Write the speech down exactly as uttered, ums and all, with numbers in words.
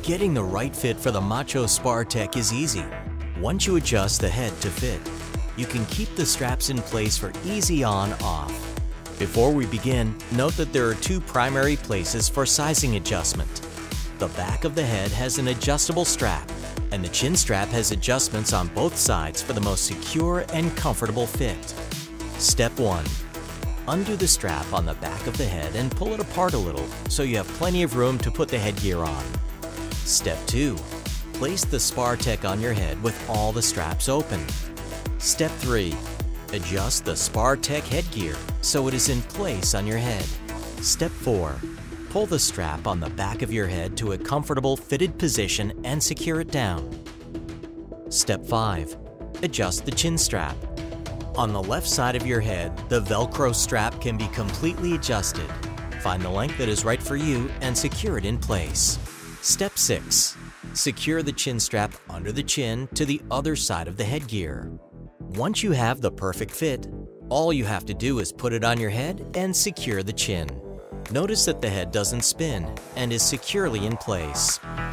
Getting the right fit for the Macho SparTec is easy. Once you adjust the head to fit, you can keep the straps in place for easy on-off. Before we begin, note that there are two primary places for sizing adjustment. The back of the head has an adjustable strap, and the chin strap has adjustments on both sides for the most secure and comfortable fit. Step one. Undo the strap on the back of the head and pull it apart a little so you have plenty of room to put the headgear on. Step two. Place the SparTec on your head with all the straps open. Step three. Adjust the SparTec headgear so it is in place on your head. Step four. Pull the strap on the back of your head to a comfortable fitted position and secure it down. Step five. Adjust the chin strap. On the left side of your head, the Velcro strap can be completely adjusted. Find the length that is right for you and secure it in place. Step six. Secure the chin strap under the chin to the other side of the headgear. Once you have the perfect fit, all you have to do is put it on your head and secure the chin. Notice that the head doesn't spin and is securely in place.